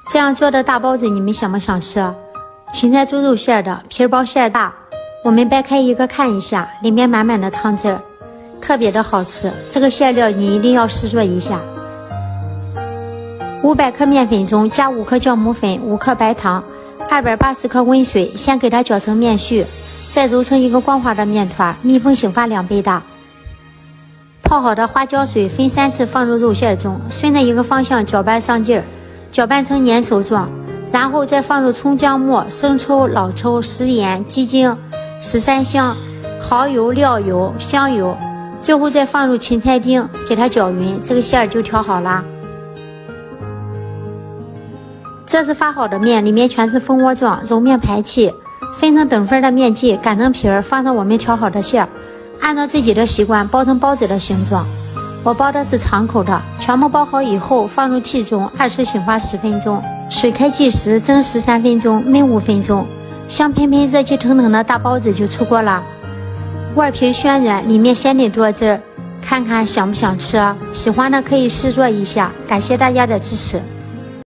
这样做的大包子你们想不想吃？芹菜猪肉馅的，皮包馅大，我们掰开一个看一下，里面满满的汤汁儿，特别的好吃。这个馅料你一定要试做一下。500克面粉中加5克酵母粉、5克白糖、280克温水，先给它搅成面絮，再揉成一个光滑的面团，密封醒发2倍大。泡好的花椒水分3次放入肉馅中，顺着一个方向搅拌上劲儿，搅拌成粘稠状，然后再放入葱姜末、生抽、老抽、食盐、鸡精、13香、蚝油、料油、香油，最后再放入芹菜丁，给它搅匀，这个馅儿就调好了。这是发好的面，里面全是蜂窝状，揉面排气，分成等份的面剂，擀成皮儿，放上我们调好的馅儿，按照自己的习惯包成包子的形状。我包的是长口的，全部包好以后放入屉中，20醒发10分钟，水开计时，蒸13分钟，焖5分钟，香喷喷、热气腾腾的大包子就出锅了。外皮暄软，里面鲜嫩多汁儿，看看想不想吃？喜欢的可以试做一下，感谢大家的支持。